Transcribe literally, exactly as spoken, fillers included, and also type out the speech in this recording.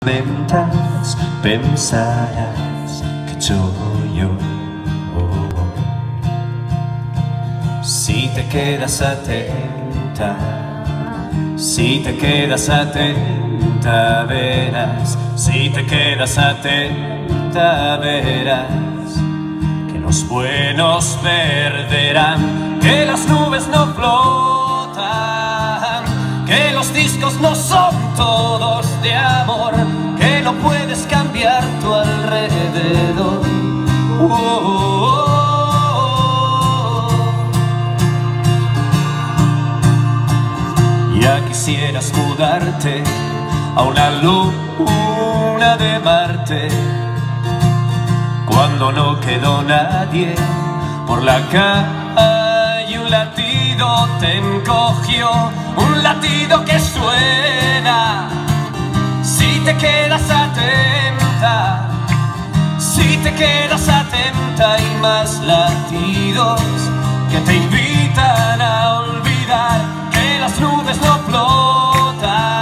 Ventas, pensarás que soy yo. Si te quedas atenta, si te quedas atenta, verás. Si te quedas atenta, verás que los buenos perderán, que las nubes no flotan, que los discos no son todos de amor, que no puedes cambiar tu alrededor. Oh, oh, oh. Ya quisieras mudarte a una luna de Marte, cuando no quedó nadie por la calle, un latido te encogió, un latido que suena. Si te quedas atenta, si te quedas atenta, hay más latidos que te invitan a olvidar que las nubes no flotan,